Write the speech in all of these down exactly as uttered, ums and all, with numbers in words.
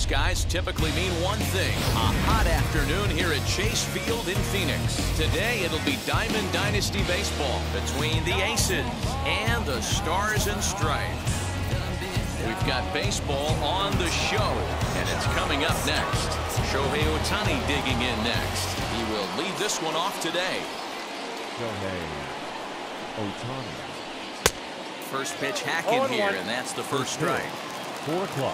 skies typically mean one thing, a hot afternoon here at Chase Field in Phoenix. Today it'll be Diamond Dynasty baseball between the Aces and the Stars and Stripes. We've got baseball on the show, and it's coming up next. Shohei Ohtani digging in next. He will lead this one off today. Shohei Ohtani. First pitch hacking here, and that's the first strike. Four o'clock.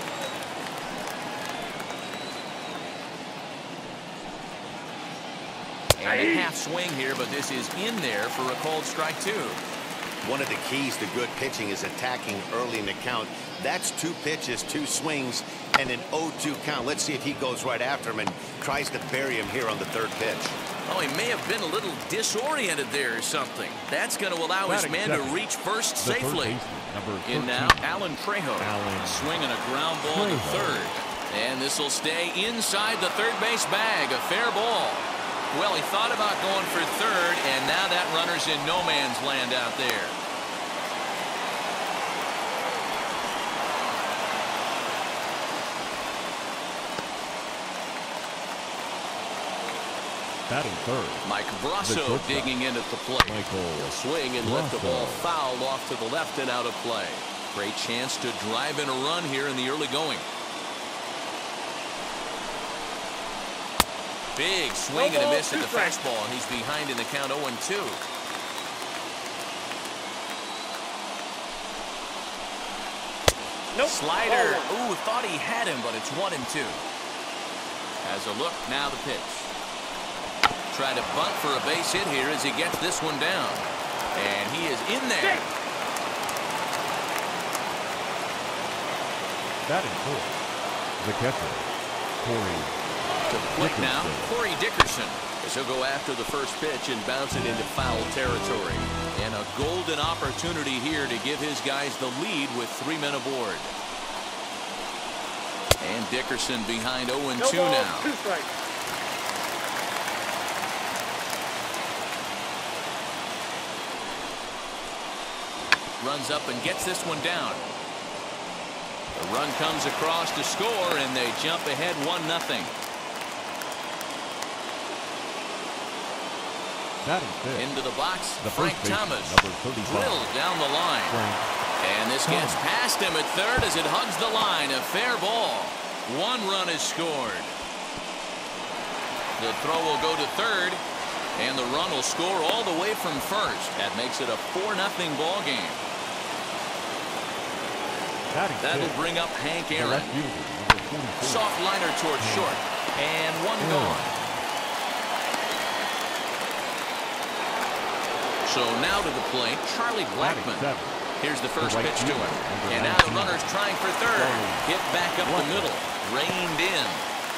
And a half swing here, but this is in there for a called strike two. One of the keys to good pitching is attacking early in the count. That's two pitches, two swings, and an oh two count. Let's see if he goes right after him and tries to bury him here on the third pitch. Oh, he may have been a little disoriented there or something. That's going to allow his man to reach first safely. In now, Alan Trejo. Swinging a ground ball to third. And this will stay inside the third base bag. A fair ball. Well, he thought about going for third, and now that runner's in no man's land out there. Batting third. Mike Brasso digging in at the plate. Michael He'll swing and lift the ball foul off to the left and out of play. Great chance to drive in a run here in the early going. Big swing and a miss at the fastball, and he's behind in the count oh and two. Nope. Slider. Oh. Ooh, thought he had him, but it's one and two. Has a look, now the pitch. Try to bunt for a base hit here as he gets this one down. And he is in there. Batting fourth. The catcher, Corey To the plate now, Corey Dickerson, as he'll go after the first pitch and bounce it into foul territory. And a golden opportunity here to give his guys the lead with three men aboard. And Dickerson behind oh and two now. Two strikes. Runs up and gets this one down. The run comes across to score, and they jump ahead one nothing. Into the box, the Frank Thomas drilled down the line. Frank and this gets past him at third as it hugs the line. A fair ball. One run is scored. The throw will go to third, and the run will score all the way from first. That makes it a four nothing ball game. That'll bring up Hank Aaron. Soft liner towards short, and one gone. So now to the plate, Charlie Blackmon. Here's the first pitch to him. And now the runner's trying for third. Hit back up the middle. Reined in.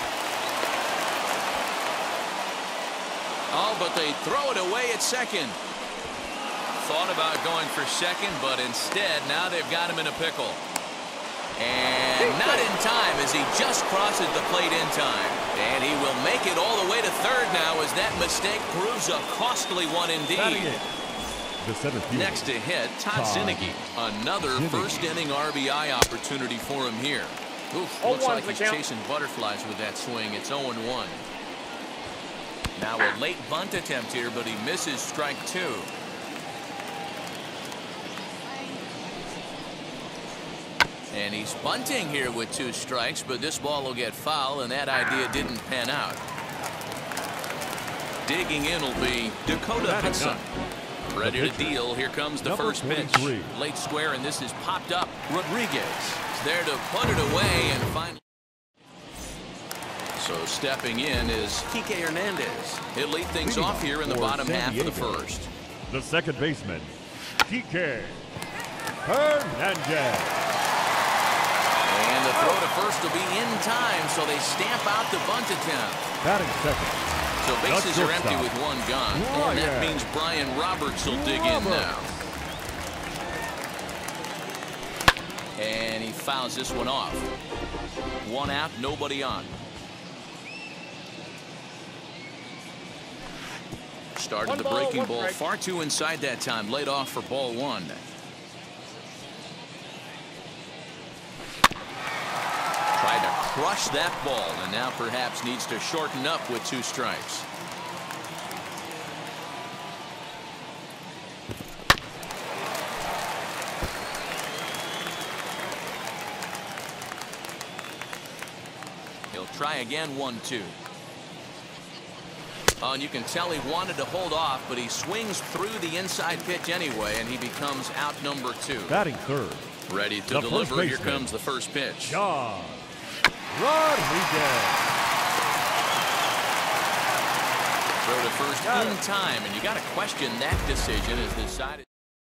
Oh, but they throw it away at second. Thought about going for second, but instead, now they've got him in a pickle. And not in time as he just crosses the plate in time. And he will make it all the way to third now as that mistake proves a costly one indeed. Next to hit, Todd Sinnige. Another first inning R B I opportunity for him here. Oof, looks like he's chasing butterflies with that swing. It's oh and one. Now a late bunt attempt here, but he misses strike two. And he's bunting here with two strikes, but this ball will get foul, and that idea didn't pan out. Digging in will be Dakota Hudson. Ready to deal. Here comes the first pitch. Late square, and this is popped up. Rodriguez is there to put it away, and finally. So stepping in is Kike Hernandez. He'll lead things off here in the bottom half of the first. The second baseman, Kike Hernandez. And the throw to first will be in time, so they stamp out the bunt attempt. Batting second. So bases are empty with one gone, and that means Brian Roberts will dig in now. And he fouls this one off. One out, nobody on. Started the breaking ball far too inside that time. Laid off for ball one. Tried to crushed that ball and now perhaps needs to shorten up with two strikes. He'll try again, one two. Oh, and you can tell he wanted to hold off, but he swings through the inside pitch anyway, and he becomes out number two. Batting third. Ready to The deliver. first Here baseman, comes the first pitch. John Rodriguez. Throw to first in time, and you got to question that decision as decided.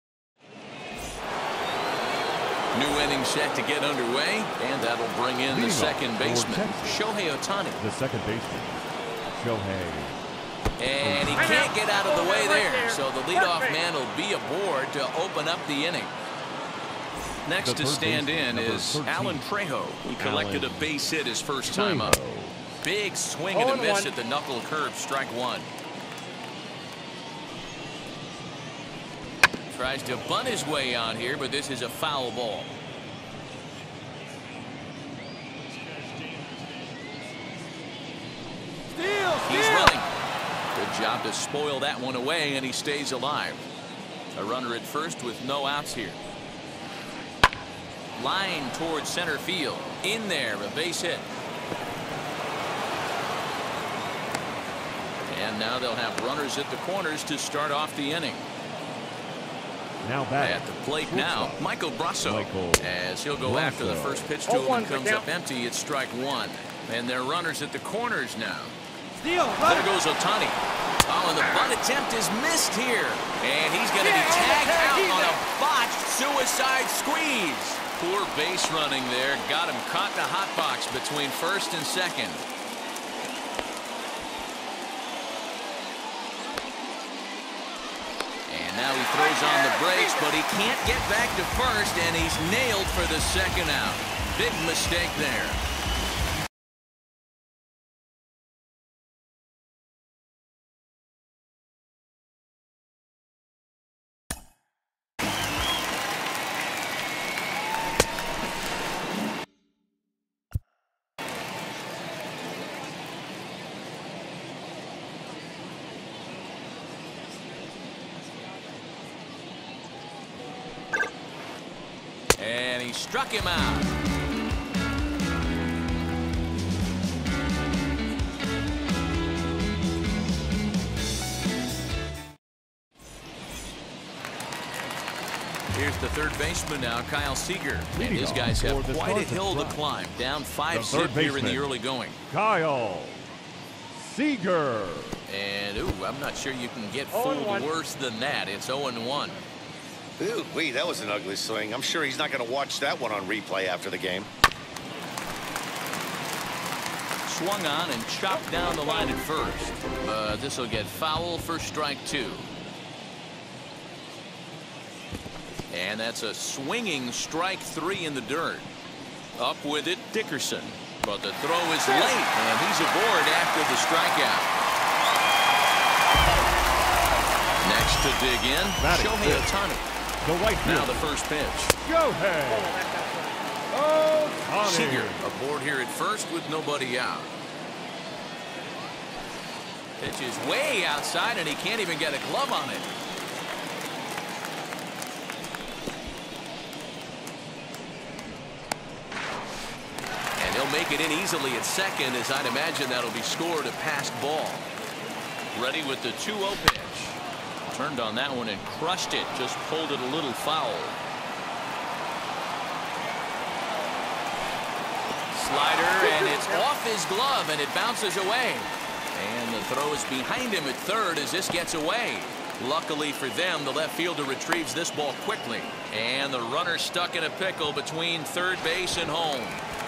New inning set to get underway, and that'll bring in the second baseman, Shohei Ohtani. The second baseman, Shohei. And he can't get out of the way there, so the leadoff man will be aboard to open up the inning. Next to stand in is Alan Trejo, who collected a base hit his first time up. Big swing and a miss at the knuckle curve, strike one. Tries to bunt his way on here, but this is a foul ball. He's running. Good job to spoil that one away, and he stays alive. A runner at first with no outs here. Line towards center field. In there, a base hit. And now they'll have runners at the corners to start off the inning. Now back at the plate now, Michael Brasso, Michael as he'll go Brasso. after the first pitch to him and comes up empty. It's strike one, and they're runners at the corners now. Steal, there goes Ohtani. Oh, and the bunt attempt is missed here, and he's going to be tagged out on a botched suicide squeeze. Poor base running there, got him caught in the hot box between first and second. Now he throws on the brakes, but he can't get back to first, and he's nailed for the second out. Big mistake there. And he struck him out. Here's the third baseman now, Kyle Seager. And his guys have quite a hill to climb. Down five zip here in the early going. Kyle Seager. And, ooh, I'm not sure you can get fooled worse than that. It's oh and one. Ooh, wee, that was an ugly swing. I'm sure he's not going to watch that one on replay after the game. Swung on and chopped down the line at first. Uh, this will get foul for strike two. And that's a swinging strike three in the dirt. Up with it, Dickerson. But the throw is late, and he's aboard after the strikeout. Next to dig in, Shohei Ohtani. The right now the first pitch. Shohei Ohtani. Seager aboard here at first with nobody out. Pitch is way outside, and he can't even get a glove on it. And he'll make it in easily at second, as I'd imagine that'll be scored a passed ball. Ready with the two oh pitch. Turned on that one and crushed it. Just pulled it a little foul. Slider, and it's off his glove, and it bounces away. And the throw is behind him at third as this gets away. Luckily for them, the left fielder retrieves this ball quickly. And the runner stuck in a pickle between third base and home.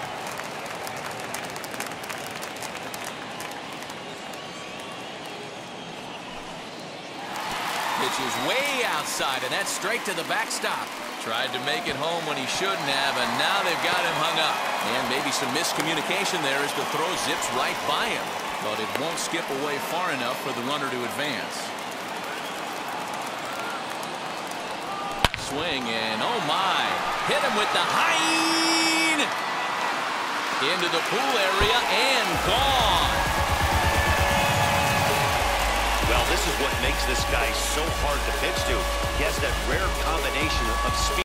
Pitch is way outside, and that's straight to the backstop. Tried to make it home when he shouldn't have, and now they've got him hung up. And maybe some miscommunication there as the throw zips right by him. But it won't skip away far enough for the runner to advance. Swing, and oh my. Hit him with the high. Into the pool area and gone. Well, this is what makes this guy so hard to pitch to. He has that rare combination of speed.